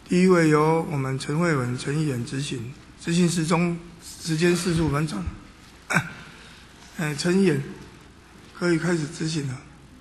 第一位由我们陈慧文、陈议员执行，执行时间45分钟。陈议员可以开始执行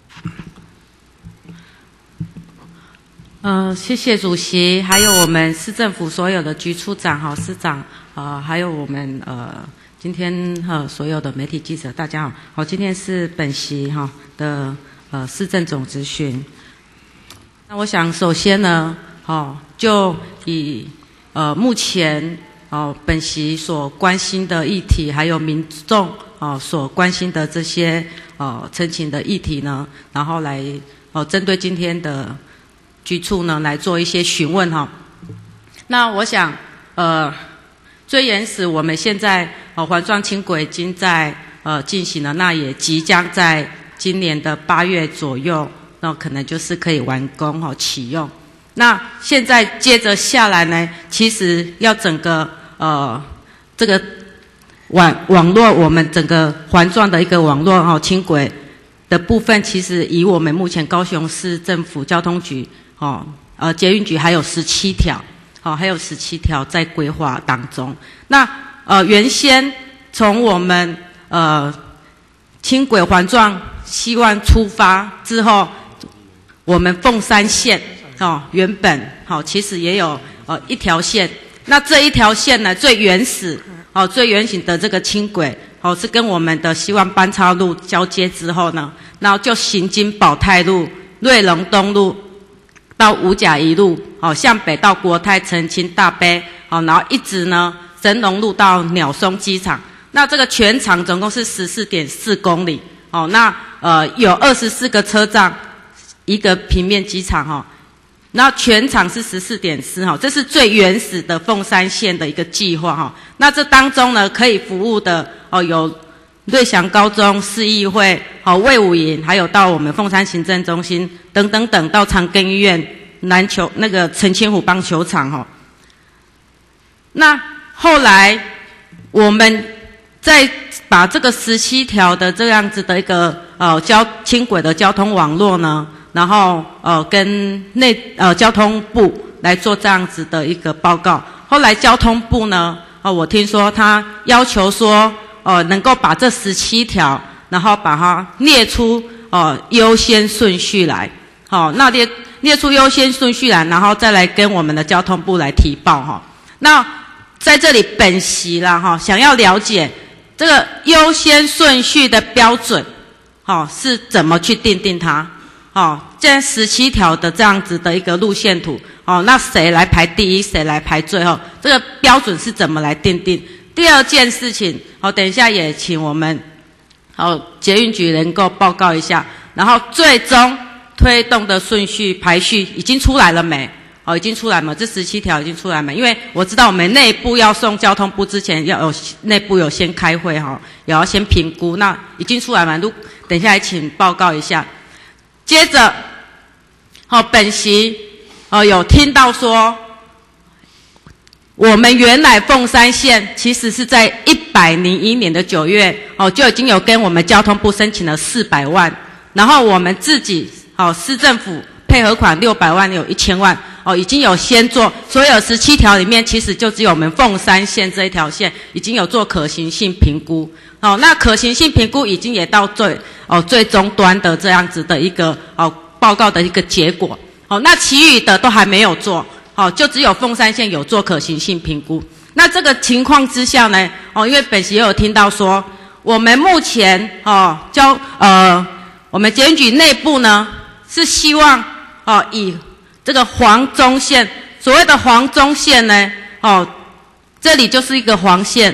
了。谢谢主席，还有我们市政府所有的局处长、市长，还有我们今天所有的媒体记者，大家好。好，今天是本席的市政总质询。那我想首先呢，就以目前本席所关心的议题，还有民众所关心的这些陈情的议题呢，然后来针对今天的局处呢来做一些询问那我想最原始我们现在环状轻轨已经在进行了，那也即将在今年的8月左右，那可能就是可以完工启用。那现在接着下来呢，其实要整个这个网络，我们整个环状的一个网络轻轨的部分，其实以我们目前高雄市政府交通局捷运局还有17条，还有17条在规划当中。那原先从我们轻轨环状希望出发之后，我们凤山线原本其实也有一条线，那这一条线呢最原始的这个轻轨是跟我们的希望班超路交接之后呢，然后就行经保泰路、瑞隆东路到五甲一路向北到国泰、澄清、大杯然后一直呢神农路到鸟松机场。那这个全长总共是 14.4 公里那有24个车站，一个平面机场那全长是 14.4 这是最原始的凤山线的一个计划那这当中呢可以服务的有瑞祥高中、市议会卫武营，还有到我们凤山行政中心等等等，到长庚医院、篮球那个陈千虎棒球场那后来我们再把这个17条的这样子的一个轻轨的交通网络呢，然后跟交通部来做这样子的一个报告。后来交通部呢我听说他要求说能够把这17条然后把它列出优先顺序来那列出优先顺序来，然后再来跟我们的交通部来提报那在这里本席啦想要了解这个优先顺序的标准是怎么去订定它这17条的这样子的一个路线图那谁来排第一，谁来排最后，这个标准是怎么来订定。第二件事情等一下也请我们捷运局能够报告一下，然后最终推动的顺序排序已经出来了没？已经出来吗？这17条已经出来没？因为我知道我们内部要送交通部之前要有内部有先开会也要先评估，那已经出来吗？等一下也请报告一下。接着本席有听到说我们原来凤山线其实是在101年的9月就已经有跟我们交通部申请了400万，然后我们自己市政府配合款600万有1000万已经有先做，所有17条里面其实就只有我们凤山线这一条线已经有做可行性评估那可行性评估已经也到最终端的这样子的一个报告的一个结果那其余的都还没有做就只有凤山线有做可行性评估。那这个情况之下呢因为本席也有听到说我们目前我们捷运局内部呢是希望以这个黄中线，所谓的黄中线呢这里就是一个黄线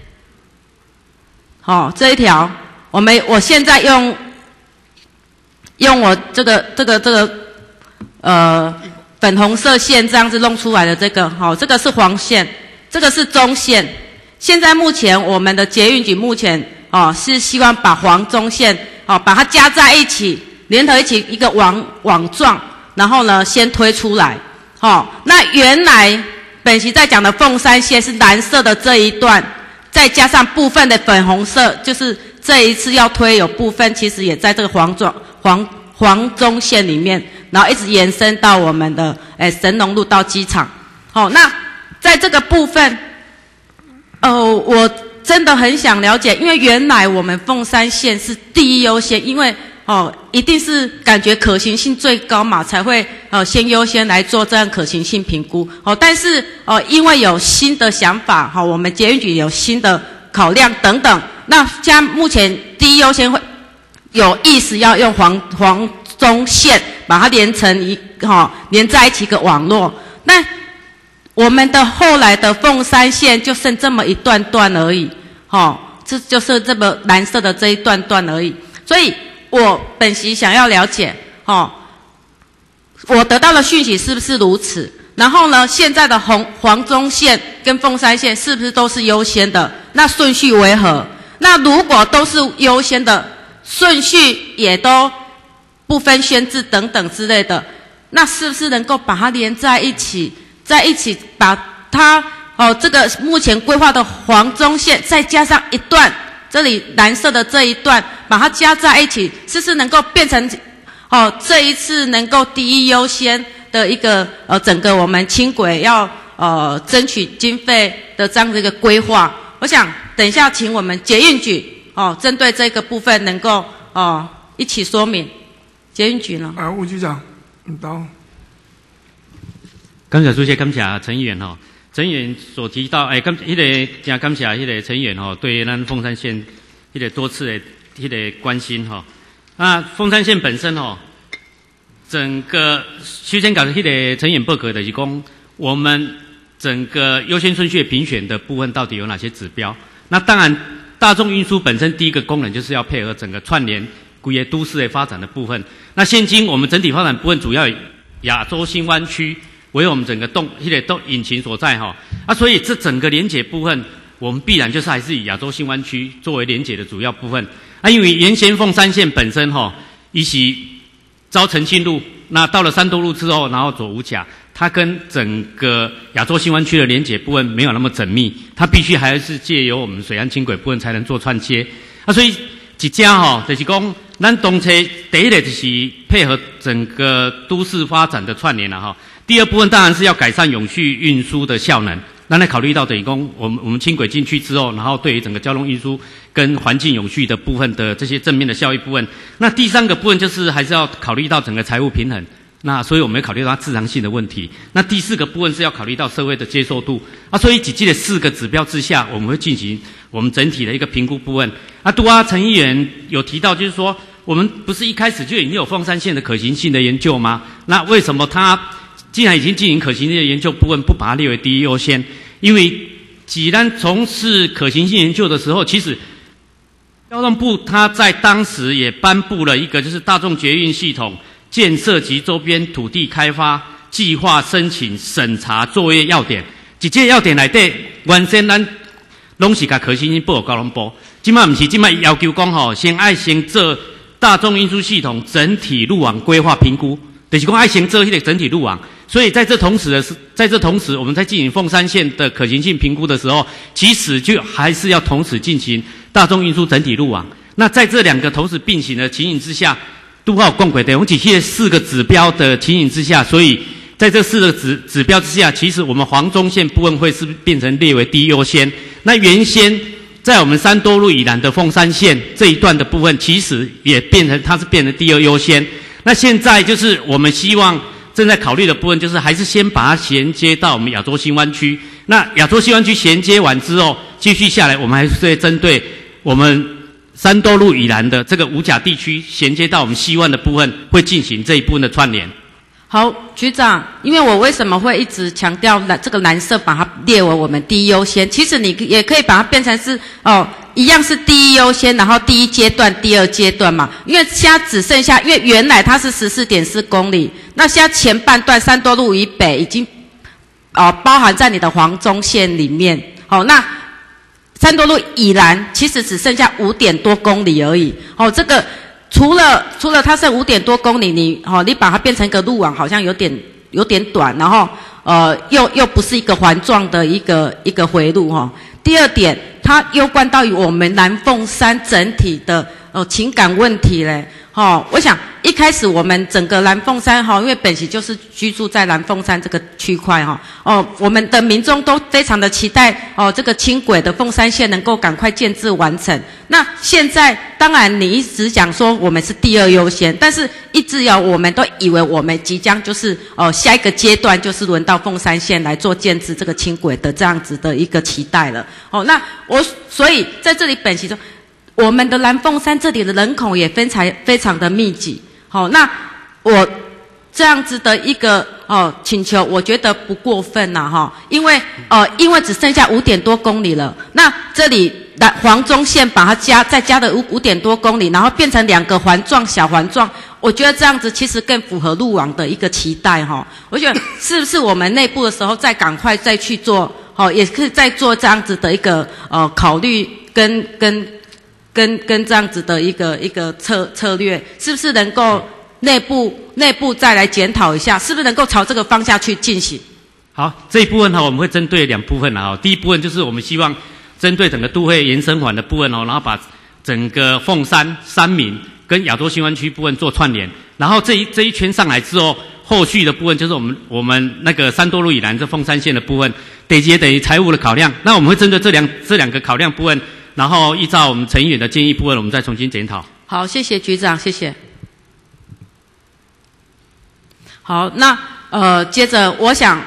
这一条我现在用我这个粉红色线这样子弄出来的这个是黄线，这个是中线。现在目前我们的捷运局目前是希望把黄中线把它加在一起，连合一起一个网状，然后呢先推出来那原来本席在讲的凤山线是蓝色的这一段，再加上部分的粉红色，就是这一次要推有部分其实也在这个黄中线里面，然后一直延伸到我们的神农路到机场那在这个部分，我真的很想了解，因为原来我们凤山县是第一优先，因为一定是感觉可行性最高嘛，才会先优先来做这样可行性评估。但是因为有新的想法，我们捷运局有新的考量等等，那现在目前第一优先会有意识要用黄中线把它连成连在一起一个网络。那我们的后来的凤山线就剩这么一段段而已，这就是这么蓝色的这一段段而已。所以我本席想要了解，我得到的讯息是不是如此？然后呢，现在的黄中线跟凤山线是不是都是优先的？那顺序为何？那如果都是优先的，顺序也都不分轩制等等之类的，那是不是能够把它连在一起，把它这个目前规划的黄中线再加上一段这里蓝色的这一段，把它加在一起，是不是能够变成这一次能够第一优先的一个整个我们轻轨要争取经费的这样的一个规划？我想等一下请我们捷运局针对这个部分能够一起说明。捷运局呢？ 吴局长，到。 感谢主席，感谢陈议员陈议员所提到，真感谢陈议员对咱凤山县多次的关心那凤山县本身整个区间搞的陈议员报告的是讲，我们整个优先顺序评选的部分到底有哪些指标？那当然，大众运输本身第一个功能就是要配合整个串联规个都市的发展的部分。那现今我们整体发展部分主要以亚洲新湾区为我们整个引擎所在所以这整个连结部分，我们必然就是还是以亚洲新湾区作为连结的主要部分。因为原先凤山线本身以起招澄清路，那到了三多路之后，然后走五甲，它跟整个亚洲新湾区的连结部分没有那么缜密，它必须还是借由我们水岸轻轨部分才能做串接。所以一家就是讲，咱动车第一个就是配合整个都市发展的串联第二部分当然是要改善永续运输的效能。那来考虑到等于讲，我们轻轨进去之后，然后对于整个交通运输跟环境永续的部分的这些正面的效益部分。那第三个部分就是还是要考虑到整个财务平衡。那所以我们要考虑到它自偿性的问题。那第四个部分是要考虑到社会的接受度。所以几的4个指标之下，我们会进行我们整体的一个评估部分。陈议员有提到，就是说我们不是一开始就已经有凤山线的可行性的研究吗？那为什么它既然已经进行可行性的研究部分，不把它列为第一优先？因为既然从事可行性研究的时候，其实交通部它在当时也颁布了一个就是大众捷运系统建设及周边土地开发计划申请审查作业要点。这个要点内底，原先咱拢是甲可行性报告交通部，今麦不是，今麦要求讲先做大众运输系统整体路网规划评估，就是讲爱先做整体路网。所以在这同时，我们在进行凤山线的可行性评估的时候，其实就还是要同时进行大众运输整体路网。那在这两个同时并行的情形之下，都好共轨的，我们只系4个指标的情形之下，所以在这4个指标之下，其实我们黄中线部分会是变成列为第一优先。那原先在我们三多路以南的凤山线这一段的部分，其实也变成第二优先。那现在就是我们希望正在考虑的部分，就是还是先把它衔接到我们亚洲新湾区。那亚洲新湾区衔接完之后，继续下来，我们还是会针对我们三多路以南的这个五甲地区衔接到我们西湾的部分，会进行这一部分的串联。 好，局长，因为我为什么会一直强调这个蓝色把它列为我们第一优先？其实你也可以把它变成是一样是第一优先，然后第一阶段、第二阶段嘛。因为现在只剩下，因为原来它是14.4公里，那现在前半段三多路以北已经包含在你的黄中线里面。那三多路以南其实只剩下5点多公里而已。这个除了它剩5点多公里，你把它变成一个路网，好像有点短，然后又不是一个环状的一个回路第二点，它攸关到于我们南凤山整体的情感问题嘞。我想一开始我们整个南凤山哈，因为本席就是居住在南凤山这个区块哈，我们的民众都非常的期待这个轻轨的凤山线能够赶快建制完成。那现在当然你一直讲说我们是第二优先，但是一直我们都以为我们即将就是下一个阶段就是轮到凤山线来做建制这个轻轨的这样子的一个期待了。那所以在这里本席中，我们的南凤山这里的人口也非常的密集。那我这样子的一个请求，我觉得不过分啦因为只剩下5点多公里了，那这里黄中线把它再加的5点多公里，然后变成2个环状小环状，我觉得这样子其实更符合路网的一个期待我觉得是不是我们内部的时候再赶快再去做也可以再做这样子的一个考虑跟这样子的一个策略，是不是能够内部再来检讨一下，是不是能够朝这个方向去进行？ 好，这一部分我们会针对2部分第一部分就是我们希望针对整个都会延伸环的部分然后把整个凤山、三民跟亚洲新湾区部分做串联，然后这一圈上来之后，后续的部分就是我们那个三多路以南这凤山线的部分，等于财务的考量。那我们会针对这两个考量部分，然后依照我们陈议员的建议部分，我们再重新检讨。 好，谢谢局长，谢谢。好，那接着我想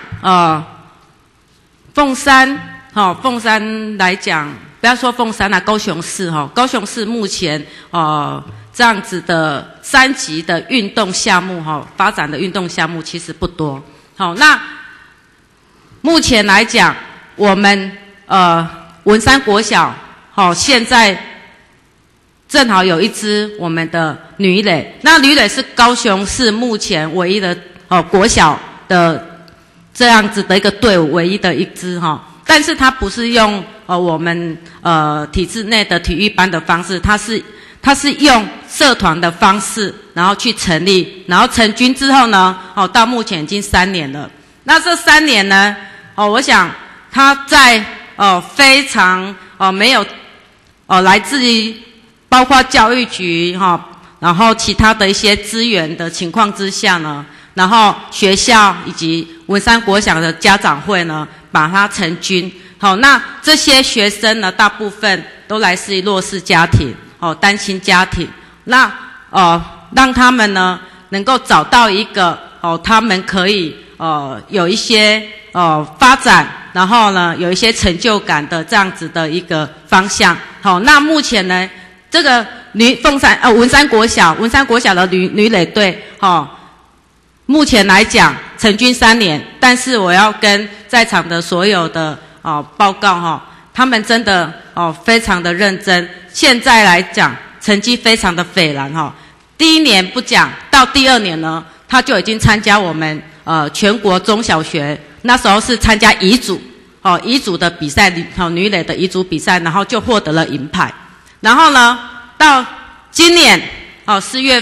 凤山来讲，不要说凤山高雄市高雄市目前这样子的3级的运动项目发展的运动项目其实不多。那目前来讲，我们文山国小现在正好有一支我们的女垒，那女垒是高雄市目前唯一的国小的这样子的一个队伍，唯一的一支但是它不是用我们体制内的体育班的方式，它是用社团的方式，然后去成立，然后成军之后呢到目前已经3年了。那这3年呢我想它在非常没有来自于包括教育局然后其他的一些资源的情况之下呢，然后学校以及文山国小的家长会呢把它成军。那这些学生呢大部分都来自于弱势家庭单亲家庭，那让他们呢能够找到一个他们可以有一些发展，然后呢有一些成就感的这样子的一个方向。那目前呢这个文山国小的女垒队目前来讲成军3年，但是我要跟在场的所有的报告他们真的非常的认真。现在来讲成绩非常的斐然第1年不讲，到第2年呢他就已经参加我们全国中小学，那时候是参加乙组的比赛女垒的乙组比赛，然后就获得了银牌。然后呢到今年4月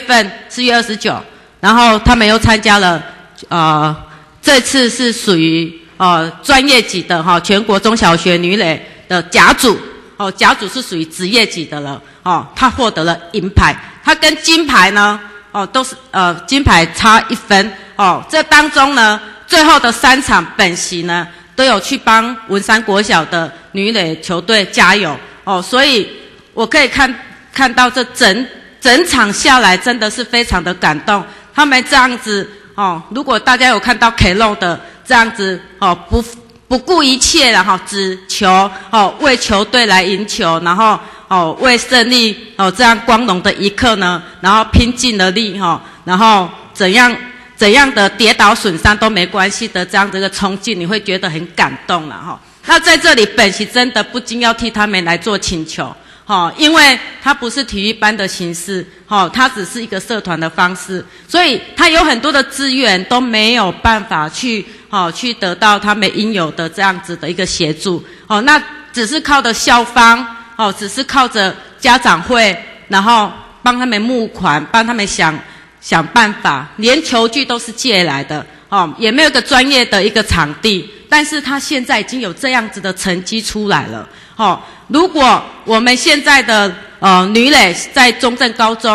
29，然后他们又参加了这次是属于专业级的全国中小学女垒的甲组甲组是属于职业级的了他获得了银牌，他跟金牌呢都是金牌差1分这当中呢最后的3场本席呢都有去帮文山国小的女垒球队加油所以我可以看到这整场下来真的是非常的感动。他们这样子如果大家有看到 K-Low 的这样子不顾一切了只求为球队来赢球，然后为胜利这样光荣的一刻呢，然后拼尽了力然后怎样的跌倒损伤都没关系的这样子的冲劲，你会觉得很感动了那在这里本席真的不禁要替他们来做请求因为它不是体育班的形式它只是一个社团的方式，所以它有很多的资源都没有办法去得到他们应有的这样子的一个协助那只是靠着校方只是靠着家长会，然后帮他们募款，帮他们想办法，连球具都是借来的也没有一个专业的一个场地，但是他现在已经有这样子的成绩出来了如果我们现在的女垒在中正高中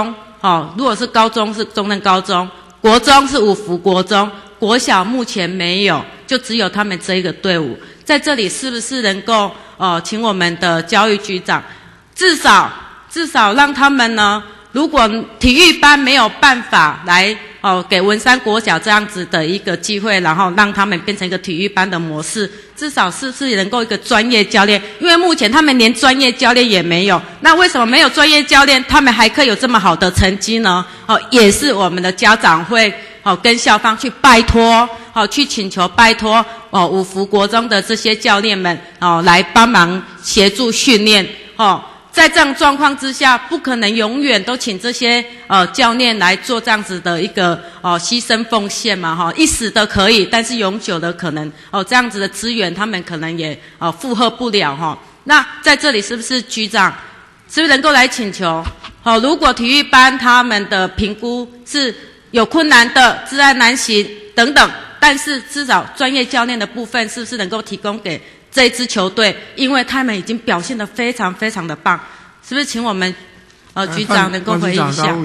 如果是高中是中正高中，国中是五福国中，国小目前没有，就只有他们这一个队伍。在这里是不是能够请我们的教育局长，至少让他们呢，如果体育班没有办法来给文山国小这样子的一个机会，然后让他们变成一个体育班的模式，至少是不是能够一个专业教练？因为目前他们连专业教练也没有，那为什么没有专业教练，他们还可以有这么好的成绩呢？也是我们的家长会跟校方去拜托，去请求拜托五福国中的这些教练们来帮忙协助训练在这种状况之下，不可能永远都请这些教练来做这样子的一个牺牲奉献嘛一时的可以，但是永久的可能这样子的资源他们可能也负荷不了那在这里是不是局长是不是能够来请求如果体育班他们的评估是有困难的，知案难行等等，但是至少专业教练的部分是不是能够提供给这一支球队，因为他们已经表现得非常非常的棒，是不是请我们局长能够回应一下？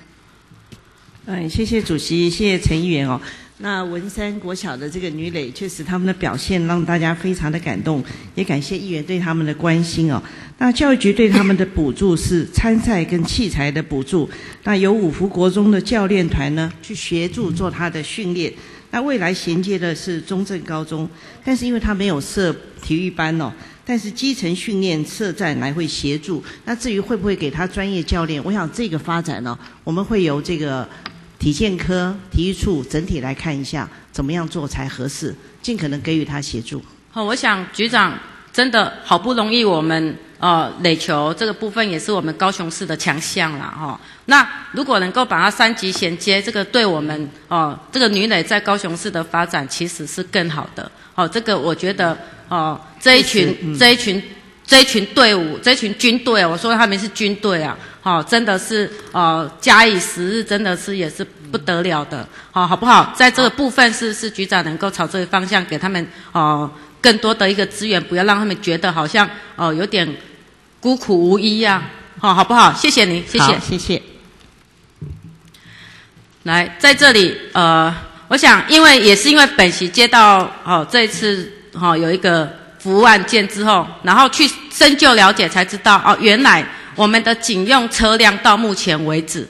谢谢主席，谢谢陈议员那文山国小的这个女垒，确实他们的表现让大家非常的感动，也感谢议员对他们的关心那教育局对他们的补助是参赛跟器材的补助，那由五福国中的教练团呢去协助做他的训练。那未来衔接的是中正高中，但是因为他没有设体育班但是基层训练社站来会协助。那至于会不会给他专业教练，我想这个发展我们会由这个体健科、体育处整体来看一下，怎么样做才合适，尽可能给予他协助。 我想局长真的好不容易，我们垒球这个部分也是我们高雄市的强项啦那如果能够把它3级衔接，这个对我们这个女垒在高雄市的发展其实是更好的这个我觉得这一群队伍，这一群军队，我说他们是军队真的是假以时日，真的是也是不得了的好不好？在这个部分是局长能够朝这个方向给他们更多的一个资源，不要让他们觉得好像有点孤苦无依好不好？谢谢您，谢谢， 谢谢。 来，在这里我想也是因为本席接到这一次有一个服务案件之后，然后去深究了解才知道原来我们的警用车辆到目前为止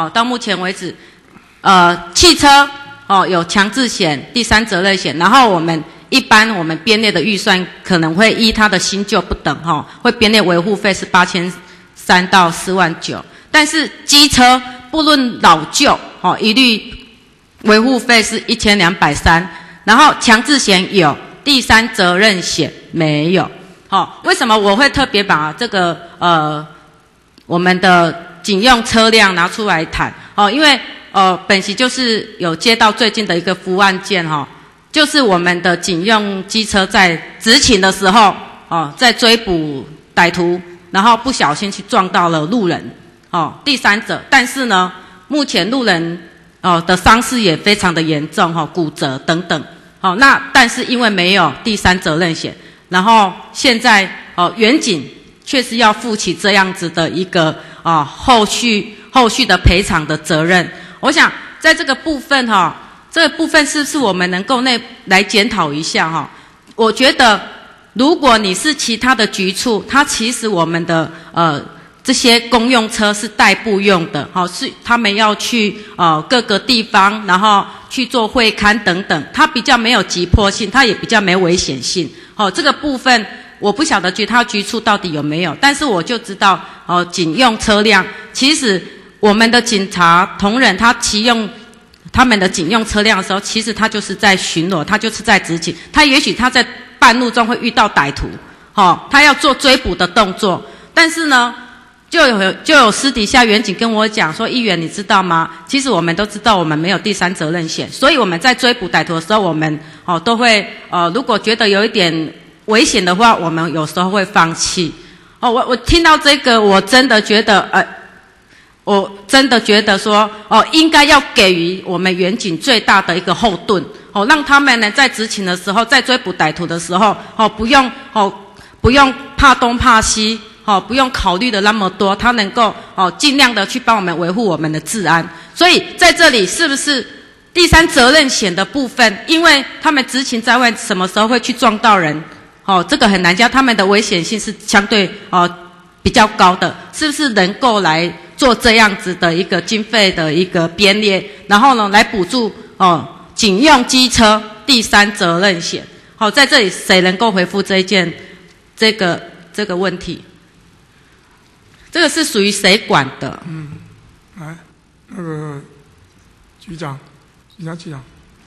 汽车有强制险、第三责任险，然后我们一般我们编列的预算可能会依它的新旧不等会编列维护费是8300到49000，但是机车不论老旧一律维护费是1230，然后强制险有，第三责任险没有为什么我会特别把这个我们的警用车辆拿出来谈因为本席就是有接到最近的一个服务案件就是我们的警用机车在执勤的时候在追捕歹徒，然后不小心去撞到了路人第三者，但是呢目前路人的伤势也非常的严重骨折等等那但是因为没有第三责任险，然后现在远警确实要负起这样子的一个后续的赔偿的责任。我想在这个部分这个部分是不是我们能够来检讨一下我觉得如果你是其他的局处，它其实我们的这些公用车是代步用的是他们要去各个地方，然后去做会勘等等，它比较没有急迫性，它也比较没危险性这个部分我不晓得其他局处到底有没有，但是我就知道警用车辆其实我们的警察同仁他骑用他们的警用车辆的时候，其实他就是在巡逻，他就是在执勤，他也许他在半路中会遇到歹徒他要做追捕的动作，但是呢就有私底下远警跟我讲说，议员你知道吗，其实我们都知道我们没有第三责任险，所以我们在追捕歹徒的时候，我们都会如果觉得有一点危险的话，我们有时候会放弃我听到这个我真的觉得说应该要给予我们远警最大的一个后盾让他们呢在执勤的时候，在追捕歹徒的时候不用怕东怕西不用考虑的那么多，他能够尽量的去帮我们维护我们的治安。所以在这里是不是第三责任险的部分，因为他们执勤在外，什么时候会去撞到人？这个很难讲，他们的危险性是相对比较高的，是不是能够来做这样子的一个经费的一个编列，然后呢来补助警用机车第三责任险？在这里谁能够回复这个问题？这个是属于谁管的？ 来，那个局长，警察局长。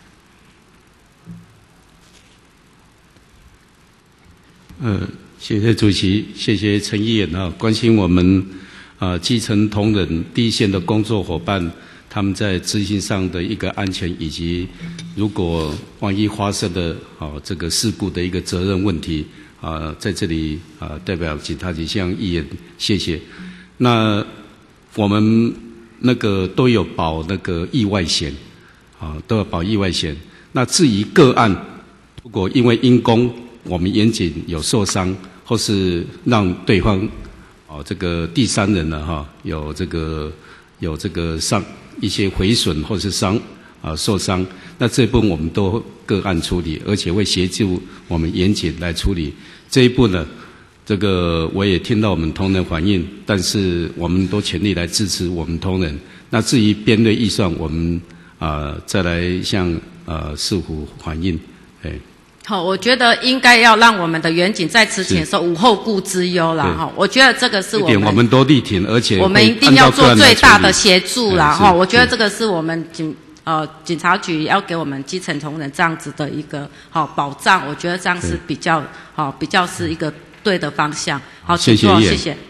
谢谢主席，谢谢陈议员关心我们基层同仁第一线的工作伙伴，他们在执行上的一个安全，以及如果万一发生的这个事故的一个责任问题在这里代表警察局向议员谢谢。那我们那个都有保那个意外险都有保意外险。那至于个案，如果因为因公我们严谨有受伤，或是让对方这个第三人呢有这个伤一些毁损或是受伤，那这一部分我们都个案处理，而且会协助我们严谨来处理。这一步呢，这个我也听到我们同仁反映，但是我们都全力来支持我们同仁。那至于编列预算，我们再来向市府反映。 我觉得应该要让我们的员警在执勤的时候无后顾之忧啦。我觉得这个是我们都力挺，而且我们一定要做最大的协助啦。我觉得这个是我们警察局要给我们基层同仁这样子的一个保障，我觉得这样是比较是一个对的方向。好，请坐，谢谢。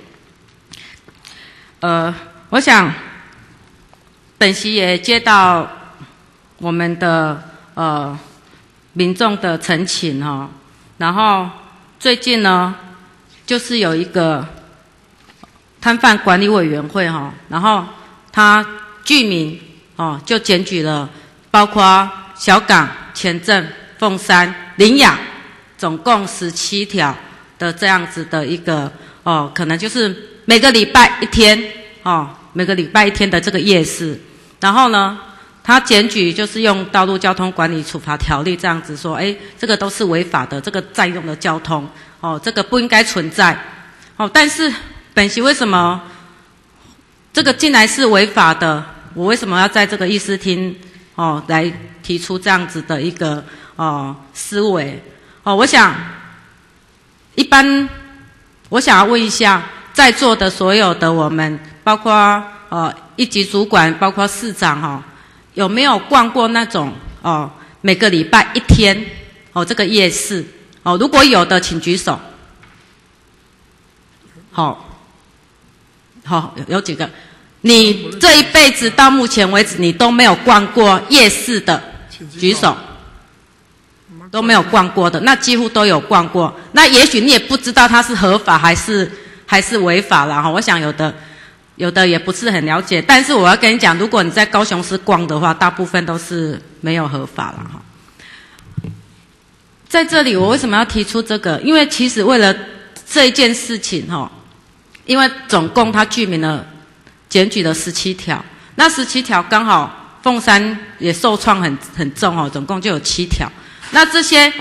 我想本席也接到我们的民众的陈情然后最近呢，就是有一个摊贩管理委员会然后他居民就检举了，包括小港、前镇、凤山、林雅，总共17条的这样子的一个可能就是每个礼拜一天的这个夜市，然后呢。他检举就是用道路交通管理处罚条例这样子说，这个都是违法的，这个占用的交通，这个不应该存在，但是本席为什么这个进来是违法的？我为什么要在这个议事厅来提出这样子的一个思维？我想我想要问一下在座的所有的我们，包括一级主管，包括市长有没有逛过那种每个礼拜一天这个夜市如果有的请举手。有几个？你这一辈子到目前为止你都没有逛过夜市的举手。都没有逛过的，那几乎都有逛过。那也许你也不知道它是合法还是违法啦我想有的也不是很了解，但是我要跟你讲，如果你在高雄市逛的话，大部分都是没有合法啦在这里我为什么要提出这个？因为其实为了这一件事情因为总共他居民了检举了17条，那17条刚好凤山也受创很重总共就有7条。那这些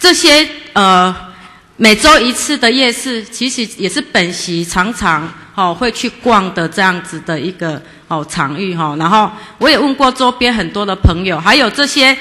每周一次的夜市，其实也是本席常常会去逛的这样子的一个场域然后我也问过周边很多的朋友，还有这些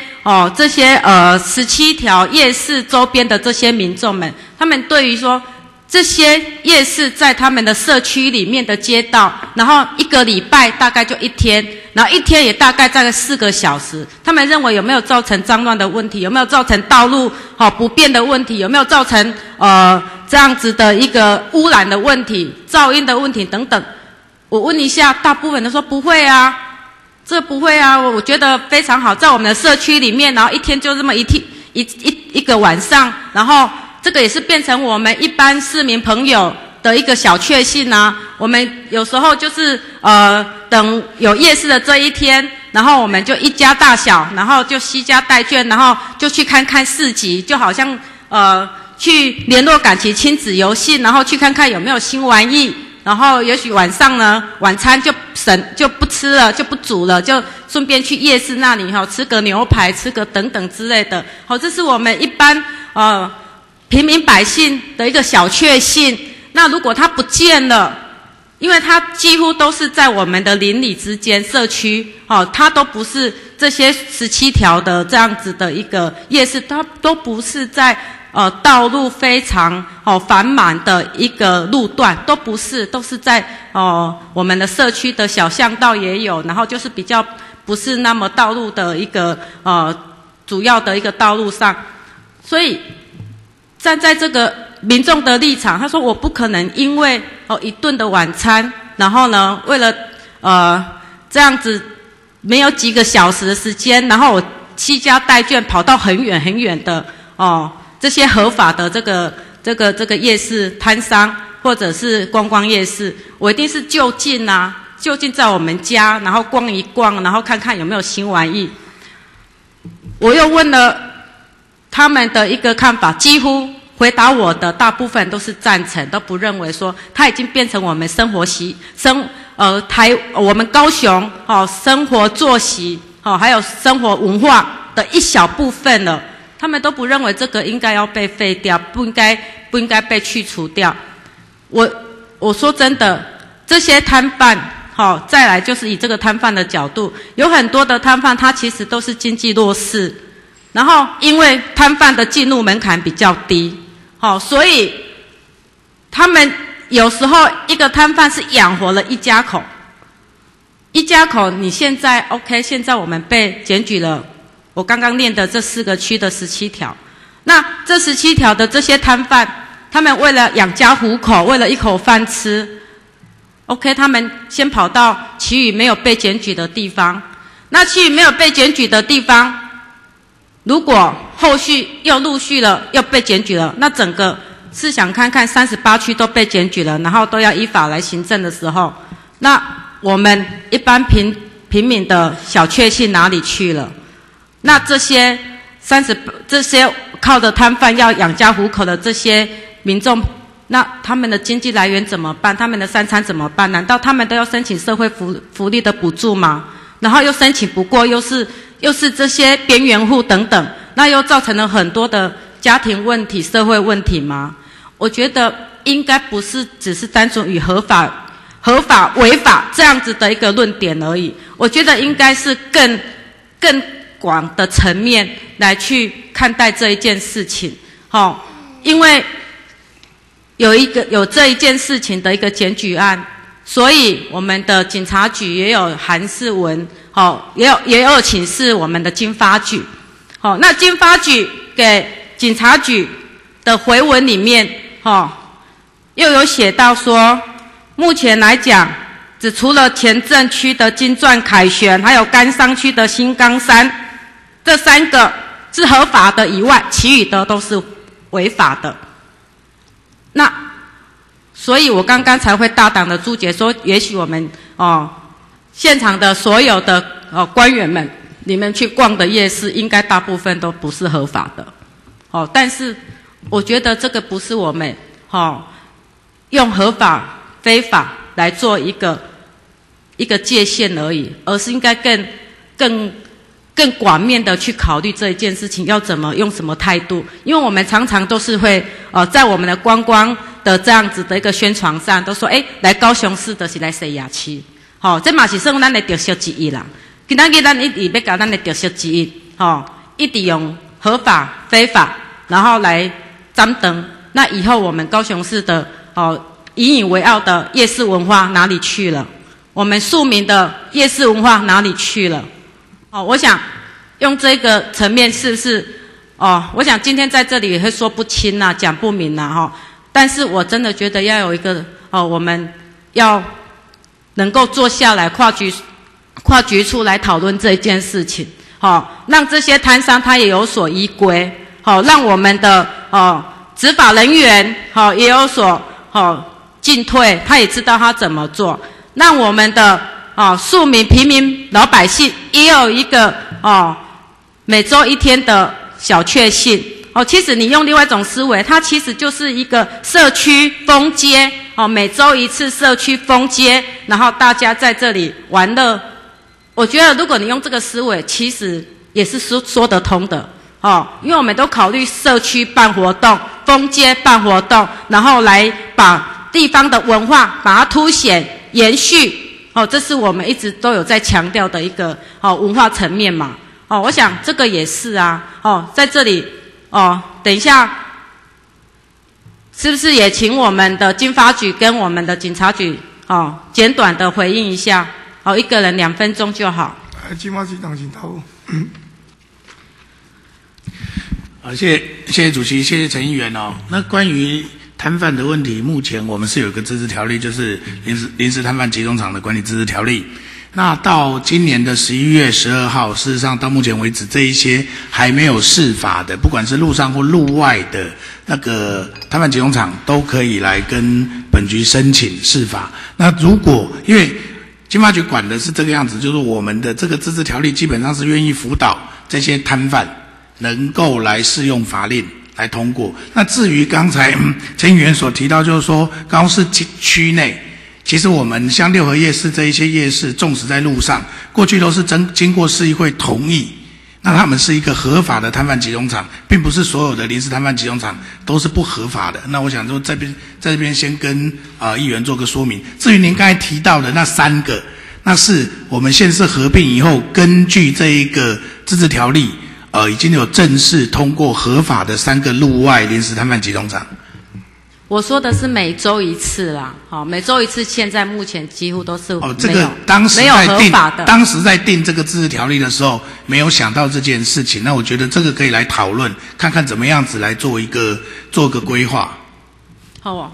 17条夜市周边的这些民众们，他们对于说这些夜市在他们的社区里面的街道，然后一个礼拜大概就一天，然后一天也大概4个小时，他们认为有没有造成脏乱的问题，有没有造成道路不便的问题，有没有造成这样子的一个污染的问题、噪音的问题等等。我问一下，大部分都说不会啊，这不会啊，我觉得非常好，在我们的社区里面，然后一天就这么一个晚上，然后这个也是变成我们一般市民朋友的一个小确幸啊。我们有时候就是等有夜市的这一天，然后我们就一家大小，然后就携家带眷，然后就去看看市集，就好像去联络感情亲子游戏，然后去看看有没有新玩意，然后也许晚上呢晚餐就不吃了，就不煮了，就顺便去夜市那里吃个牛排，吃个等等之类的。这是我们一般平民百姓的一个小确幸。那如果它不见了，因为它几乎都是在我们的邻里之间社区，它都不是这些17条的这样子的一个夜市，它都不是在道路非常繁忙的一个路段，都不是，都是在我们的社区的小巷道也有，然后就是比较不是那么道路的一个主要的一个道路上。所以站在这个民众的立场，他说我不可能因为一顿的晚餐，然后呢为了这样子没有几个小时的时间，然后我携家带眷跑到很远很远的这些合法的这个夜市摊商或者是观光夜市，我一定是就近在我们家，然后逛一逛，然后看看有没有新玩意。我又问了他们的一个看法，几乎回答我的大部分都是赞成，都不认为说它已经变成我们我们高雄生活作息还有生活文化的一小部分了。他们都不认为这个应该要被废掉，不应该被去除掉。我说真的，这些摊贩再来就是以这个摊贩的角度，有很多的摊贩他其实都是经济弱势，然后因为摊贩的进入门槛比较低，所以他们有时候一个摊贩是养活了一家口。你现在 OK， 现在我们被检举了，我刚刚念的这4个区的17条，那这17条的这些摊贩，他们为了养家糊口，为了一口饭吃 ，OK， 他们先跑到其余没有被检举的地方。那其余没有被检举的地方，如果后续又陆续了又被检举了，那整个试想看看38区都被检举了，然后都要依法来行政的时候，那我们一般平民的小确幸哪里去了？那这些靠着摊贩要养家糊口的这些民众，那他们的经济来源怎么办？他们的3餐怎么办？难道他们都要申请社会福利的补助吗？然后又申请不过，又是这些边缘户等等，那又造成了很多的家庭问题、社会问题吗？我觉得应该不是只是单纯与合法、违法这样子的一个论点而已。我觉得应该是更广的层面来去看待这一件事情，因为有这一件事情的一个检举案，所以我们的警察局也有函释文，也有请示我们的经发局，那经发局给警察局的回文里面，又有写到说，目前来讲，只除了前镇区的金钻凯旋，还有甘商区的新冈山。这3个是合法的以外，其余的都是违法的。那所以我刚刚才会大胆的注解说，也许我们现场的所有的官员们，你们去逛的夜市，应该大部分都不是合法的。但是我觉得这个不是我们用合法非法来做一个界限而已，而是应该更广面的去考虑这一件事情要怎么用什么态度。因为我们常常都是会在我们的观光的这样子的一个宣传上都说，来高雄市就是来西亚区，这嘛是算咱的特色之一啦。今仔日咱一直要搞咱的特色之一，一直用合法非法然后来张灯，那以后我们高雄市的引以为傲的夜市文化哪里去了？我们庶民的夜市文化哪里去了？我想用这个层面是不是我想今天在这里也会说不清啊，讲不明啊但是我真的觉得要有一个我们要能够坐下来跨局处来讨论这一件事情，让这些摊商他也有所依归，让我们的执法人员也有所进退，他也知道他怎么做，让我们的庶民平民老百姓也有一个每周1天的小确幸， 其实你用另外一种思维，它其实就是一个社区封街每周一次社区封街，然后大家在这里玩乐。我觉得如果你用这个思维，其实也是说得通的因为我们都考虑社区办活动、封街办活动，然后来把地方的文化把它凸显、延续这是我们一直都有在强调的一个文化层面嘛我想这个也是啊在这里等一下是不是也请我们的经发局跟我们的警察局简短的回应一下一个人2分钟就好。 经发局长请答复。 谢谢主席，谢谢陈议员那关于摊贩的问题，目前我们是有一个自治条例，就是临时摊贩集中场的管理自治条例。那到今年的11月12号，事实上到目前为止，这一些还没有释法的，不管是路上或路外的那个摊贩集中场，都可以来跟本局申请释法。那如果因为经发局管的是这个样子，就是我们的这个自治条例基本上是愿意辅导这些摊贩能够来适用法令来通过。那至于刚才陈议员所提到，就是说高雄市区内，其实我们像六合夜市这一些夜市，纵使在路上，过去都是经过市议会同意，那他们是一个合法的摊贩集中场，并不是所有的临时摊贩集中场都是不合法的。那我想说在这边先跟议员做个说明。至于您刚才提到的那3个，那是我们县市合并以后，根据这一个自治条例已经有正式通过合法的3个路外临时摊贩集中场。 我说的是每周一次啦，每周一次，现在目前几乎都是这个没有合法的。当时在定这个自治条例的时候，没有想到这件事情。那我觉得这个可以来讨论，看看怎么样子来做个规划。 好。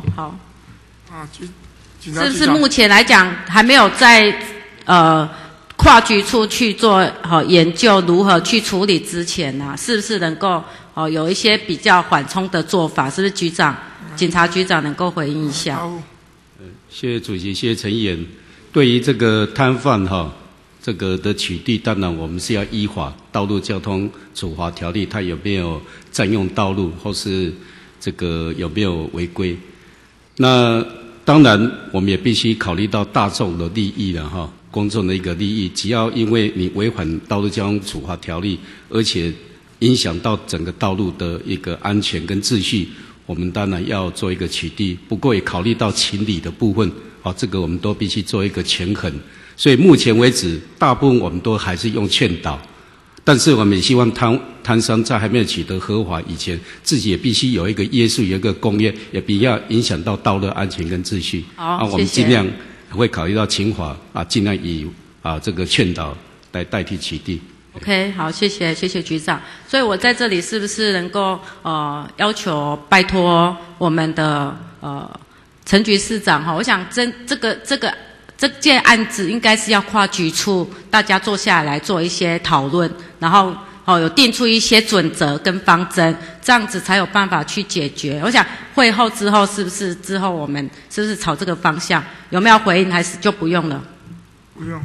是不是目前来讲还没有在跨局处去做研究如何去处理之前是不是能够有一些比较缓冲的做法？是不是局长？警察局长能够回应一下。 谢谢主席，谢谢陈议员。对于这个摊贩这个的取缔，当然我们是要依法道路交通处罚条例，他有没有占用道路，或是这个有没有违规？那当然我们也必须考虑到大众的利益了公众的一个利益。只要因为你违反道路交通处罚条例，而且影响到整个道路的一个安全跟秩序，我们当然要做一个取缔，不过也考虑到情理的部分这个我们都必须做一个权衡。所以目前为止，大部分我们都还是用劝导，但是我们也希望摊商在还没有取得合法以前，自己也必须有一个约束，有一个公约，也不要影响到道路安全跟秩序。 好， 我们尽量会考虑到情法尽量以这个劝导来代替取缔。 OK， 好，谢谢局长。所以我在这里是不是能够要求拜托我们的陈局市长我想这件案子应该是要跨局处大家坐下来做一些讨论，然后有定出一些准则跟方针，这样子才有办法去解决。我想会后之后是不是之后我们是不是朝这个方向？有没有回应还是就不用了？ 不用。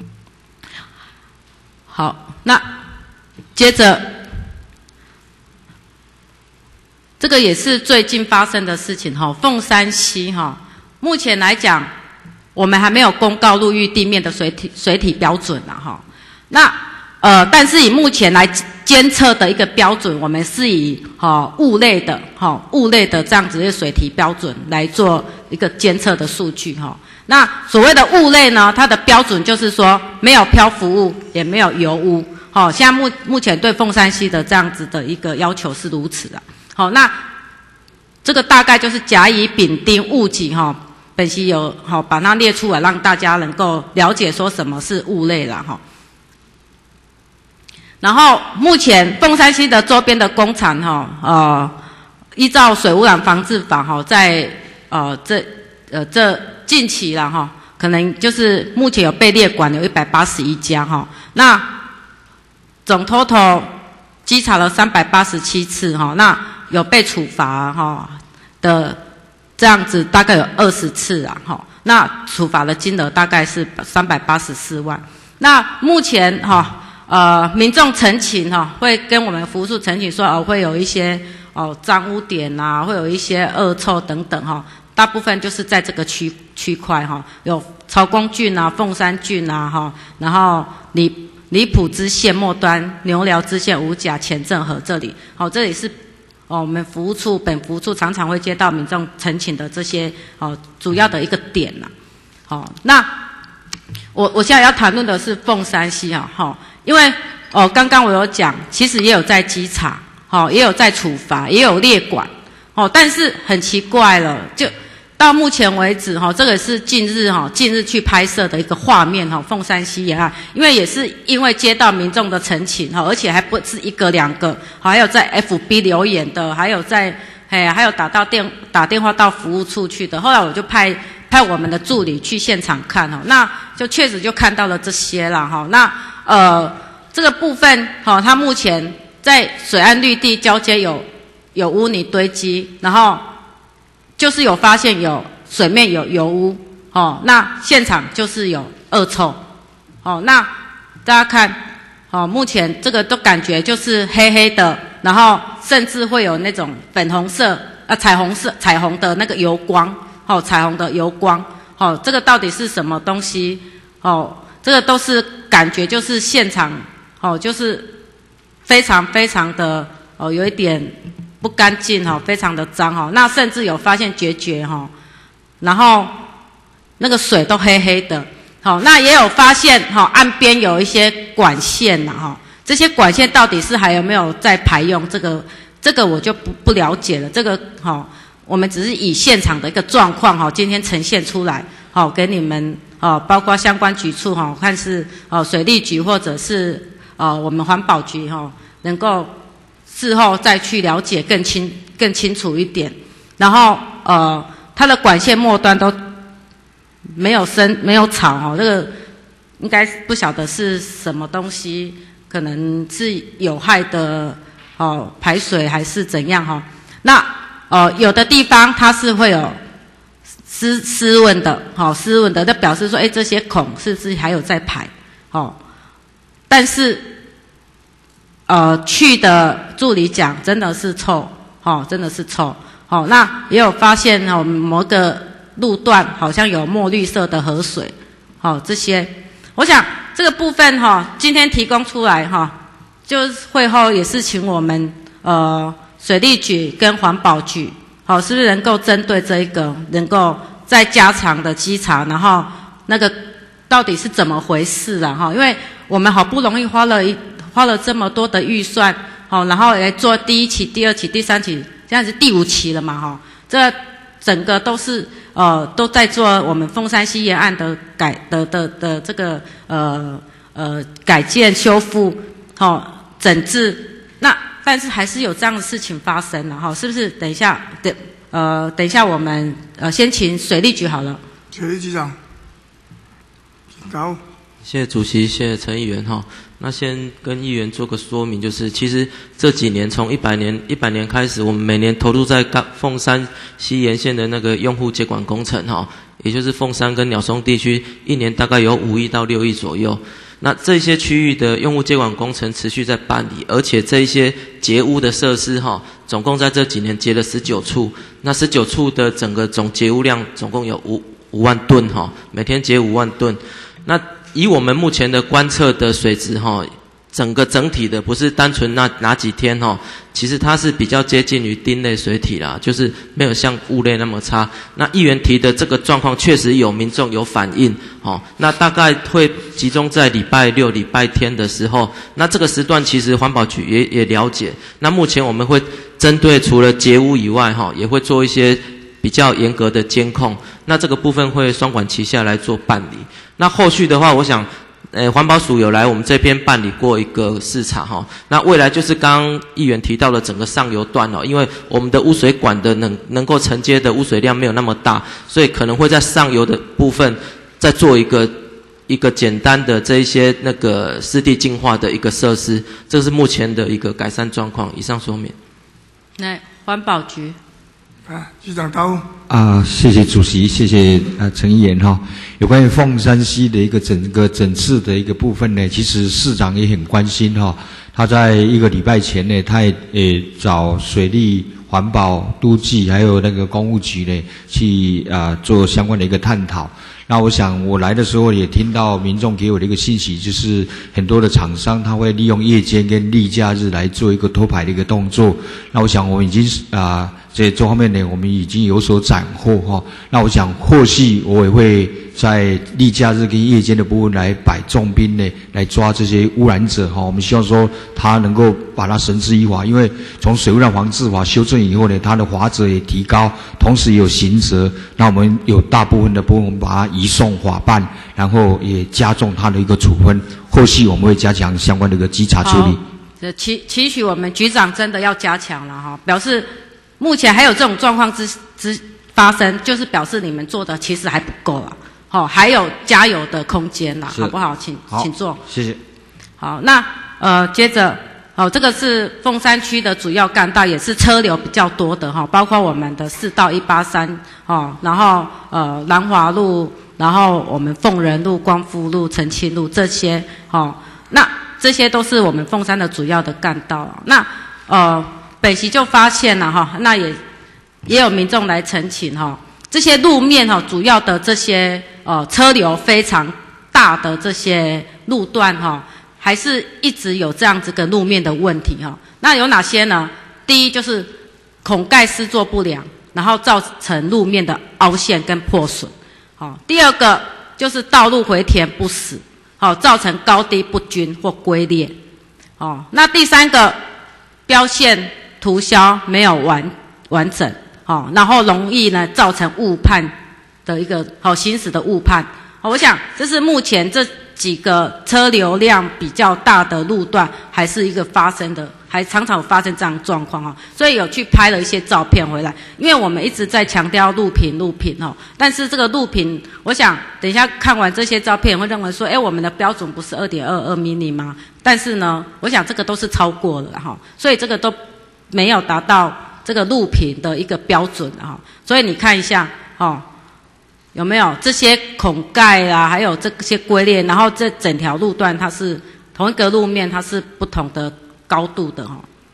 好，那接着这个也是最近发生的事情凤山溪目前来讲我们还没有公告陆域地面的水体标准那但是以目前来监测的一个标准，我们是以物类的这样子的水体标准来做一个监测的数据那所谓的物类呢，它的标准就是说没有漂浮物，也没有油污。现在目前对凤山溪的这样子的一个要求是如此那这个大概就是甲乙丙丁戊己本溪有把它列出来，让大家能够了解说什么是物类啦然后目前凤山溪的周边的工厂依照水污染防治法在这近期啦可能就是目前有被列管有181家那总 total 稽查了387次那有被处罚的这样子大概有20次那处罚的金额大概是384万。那目前民众陈情会跟我们服务处陈情说会有一些脏污点啊，会有一些恶臭等等大部分就是在这个区块有曹公郡啊、凤山郡啊然后离埔支线末端、牛寮支线、五甲、前镇河这里这里是我们服务处本服务处常常会接到民众陈情的这些主要的一个点那我现在要谈论的是凤山溪因为刚刚我有讲，其实也有在稽查也有在处罚，也有列管但是很奇怪了，就到目前为止这个是近日去拍摄的一个画面凤山溪沿岸，因为也是因为接到民众的陈情而且还不是一个两个，还有在 FB 留言的，还有打电话到服务处去的。后来我就派我们的助理去现场看那就确实就看到了这些啦那这个部分它目前在水岸绿地交接有污泥堆积，然后就是有发现有水面有油污那现场就是有恶臭那大家看目前这个都感觉就是黑黑的，然后甚至会有那种粉红色彩虹的那个油光彩虹的油光这个到底是什么东西这个都是感觉就是现场就是非常非常的有一点不干净非常的脏那甚至有发现决然后那个水都黑黑的那也有发现岸边有一些管线这些管线到底是还有没有在排用，这个我就不了解了，这个我们只是以现场的一个状况今天呈现出来给你们包括相关局处看是水利局或者是我们环保局能够事后再去了解更清楚一点。然后它的管线末端都没有草这个应该不晓得是什么东西，可能是有害的排水还是怎样那有的地方它是会有湿润的那表示说这些孔是不是还有在排但是去的助理讲真的是臭真的是臭那也有发现某个路段好像有墨绿色的河水这些我想这个部分今天提供出来就是会后也是请我们水利局跟环保局是不是能够针对这一个能够再加强的稽查，然后那个到底是怎么回事啦因为我们好不容易花了这么多的预算然后来做第1期、第2期、第3期，这样子第5期了嘛这整个都是都在做我们凤山溪沿岸的这个改建修复整治，那但是还是有这样的事情发生了是不是？等一下我们先请水利局好了。 水利局长，好。 谢谢主席，谢谢陈议员那先跟议员做个说明，就是其实这几年从100年开始，我们每年投入在凤山溪沿线的那个用户接管工程也就是凤山跟鸟松地区，一年大概有5亿到6亿左右。那这些区域的用户接管工程持续在办理，而且这一些截污的设施总共在这几年截了19处，那19处的整个总截污量总共有5万吨每天截5万吨。那以我们目前的观测的水质整体的不是单纯哪几天其实它是比较接近于丁类水体啦，就是没有像物类那么差。那议员提的这个状况确实有民众有反映那大概会集中在礼拜六、礼拜天的时候，那这个时段其实环保局也了解。那目前我们会针对除了截污以外也会做一些比较严格的监控，那这个部分会双管齐下来做办理。那后续的话，我想环保署有来我们这边办理过一个视察那未来就是刚刚议员提到的整个上游段因为我们的污水管的能够承接的污水量没有那么大，所以可能会在上游的部分再做一个简单的这一些那个湿地净化的一个设施，这是目前的一个改善状况。以上说明。 来，环保局。 局长答复。 谢谢主席，谢谢陈议员哈。有关于凤山溪的一个整治的一个部分呢，其实市长也很关心哈。他在1个礼拜前呢，他也找水利、环保、都计还有那个公务局呢去做相关的一个探讨。那我想我来的时候也听到民众给我的一个信息，就是很多的厂商他会利用夜间跟例假日来做一个拖排的一个动作。那我想我们已经在这方面呢，我们已经有所斩获哈。那我想后续我也会在例假日跟夜间的部分来摆重兵呢，来抓这些污染者哈。我们希望说他能够把它绳之以法，因为从水污染防治法修正以后呢，它的罚则也提高，同时也有刑责。那我们有大部分的部分我们把它移送法办，然后也加重它的一个处分。后续我们会加强相关的一个稽查处理。 期许我们局长真的要加强了哈，表示目前还有这种状况之发生，就是表示你们做的其实还不够啊，还有加油的空间啦，好不好？请坐。 谢谢。好， 那接着这个是凤山区的主要干道，也是车流比较多的哈，包括我们的4道183然后南华路，然后我们凤仁路、光复路、澄清路这些那这些都是我们凤山的主要的干道。那本席就发现了那也有民众来陈情这些路面主要的这些车流非常大的这些路段还是一直有这样子的路面的问题那有哪些呢？第一就是孔盖施作不良，然后造成路面的凹陷跟破损。第二个就是道路回填不实，造成高低不均或龟裂。那第三个标线涂销没有完整，然后容易呢造成误判的一个行驶的误判。我想这是目前这几个车流量比较大的路段，还是一个发生的，还常常有发生这样的状况所以有去拍了一些照片回来，因为我们一直在强调路平但是这个路平，我想等一下看完这些照片会认为说，我们的标准不是2.22 mm 吗？但是呢，我想这个都是超过了所以这个都没有达到这个路平的一个标准所以你看一下有没有这些孔盖还有这些龟裂，然后这整条路段它是同一个路面，它是不同的高度的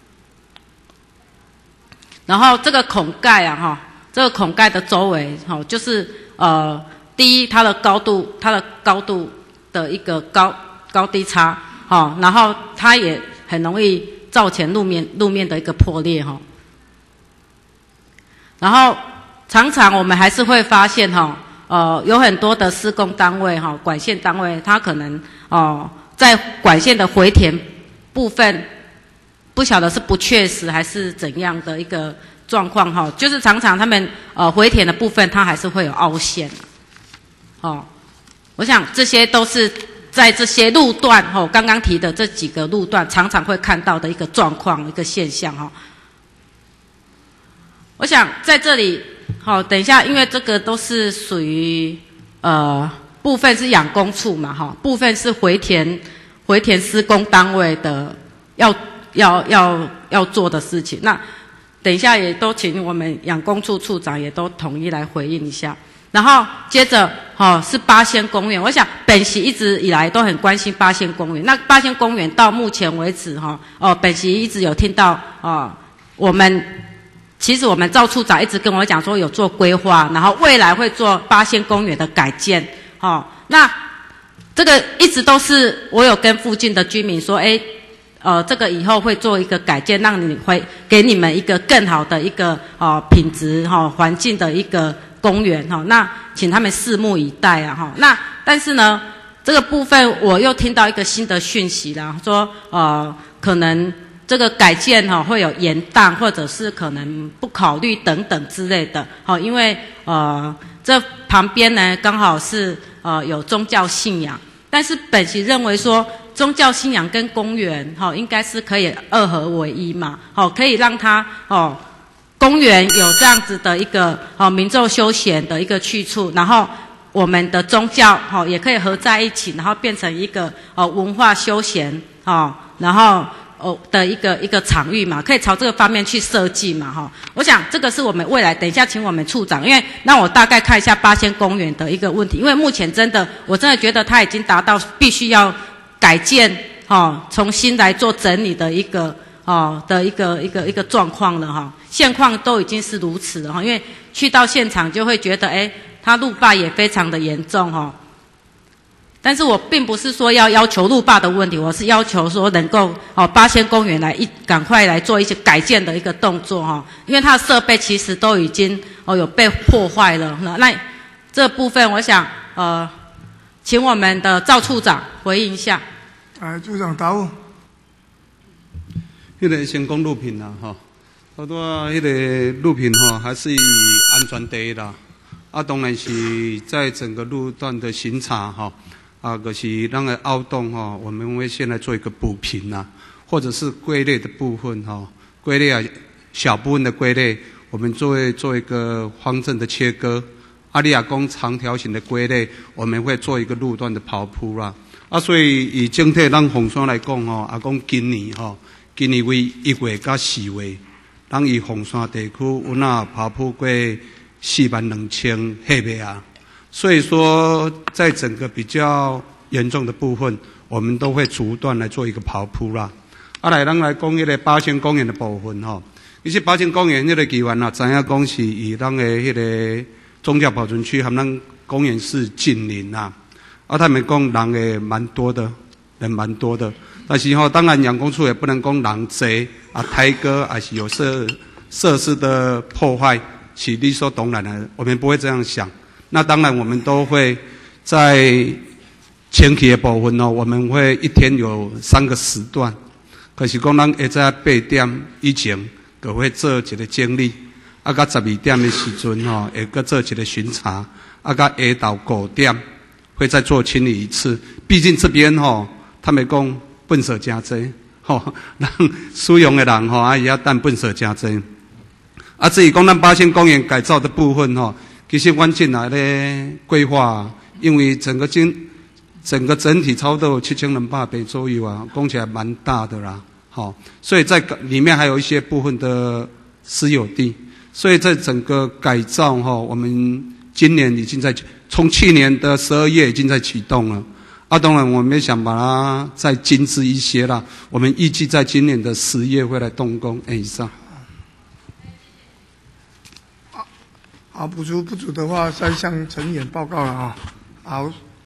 然后这个孔盖这个孔盖的周围就是第一它的高度的一个高低差然后它也很容易造成路面的一个破裂然后常常我们还是会发现有很多的施工单位管线单位，它可能在管线的回填部分不晓得是不确实还是怎样的一个状况就是常常他们回填的部分它还是会有凹陷我想这些都是在这些路段刚刚提的这几个路段常常会看到的一个状况一个现象我想在这里等一下，因为这个都是属于部分是养工处嘛部分是回填施工单位的要做的事情。那等一下也都请我们养工处处长也都统一来回应一下。然后接着是八仙公园，我想本席一直以来都很关心八仙公园。那八仙公园到目前为止本席一直有听到其实我们赵处长一直跟我讲说有做规划，然后未来会做八仙公园的改建那这个一直都是我有跟附近的居民说这个以后会做一个改建，让你会给你们一个更好的一个品质环境的一个公园那请他们拭目以待那但是呢这个部分我又听到一个新的讯息啦，说可能这个改建会有延宕，或者是可能不考虑等等之类的因为这旁边呢刚好是有宗教信仰，但是本席认为说宗教信仰跟公园应该是可以二合为一嘛可以让它公园有这样子的一个民众休闲的一个去处，然后我们的宗教也可以合在一起，然后变成一个文化休闲然后的一个场域嘛，可以朝这个方面去设计嘛哈。我想这个是我们未来等一下请我们处长，因为让我大概看一下八仙公园的一个问题，因为目前我真的觉得它已经达到必须要改建重新来做整理的一个状况了哈。现况都已经是如此了哈，因为去到现场就会觉得它路霸也非常的严重哈。但是我并不是说要求路霸的问题，我是要求说能够八仙公园赶快来做一些改建的一个动作哈，因为它的设备其实都已经有被破坏了。那这部分我想请我们的赵处长回应一下。 处长答复。 那个先讲路品啦哈，好多那个路品哈还是以安全第一啦。当然是在整个路段的巡查哈。就是那个凹洞哈，我们会先来做一个补平啦，或者是龟类的部分哈，龟类小部分的龟类，我们做一个方正的切割。利亚公长条形的龟类，我们会做一个路段的刨铺啦。所以以整体咱凤山来讲吼，讲今年为1月到4月，咱以凤山地区有刨铺过42000赫米啊。所以说，在整个比较严重的部分，我们都会逐段来做一个刨铺啦。咱来讲那个八仙公园的部分吼，其实八仙公园那个计划知影讲是以咱的那个宗教保存区和咱公园是近邻啦。他们讲人也蛮多的，但是当然养工处也不能讲人多抬高还是有设施的破坏，是理所当然的，我们不会这样想。那当然，我们都会在前期的部分我们会一天有3个时段。可是讲，咱会在8点以前就会做一个整理，到12点的时阵会搁做一个巡查，到下昼5点会再做清理一次。毕竟这边他们讲粪扫真多，让使用的人也要担粪扫真多。至于讲咱八仙公园改造的部分其实我进来的规划，因为整个整体差不多有7200平左右讲起来蛮大的啦，所以在里面还有一些部分的私有地，所以在整个改造我们今年已经从去年的12月已经在启动了。当然我们也想把它再精致一些啦，我们预计在今年的10月会来动工。以上。好，不足的话再向陈议员报告了好。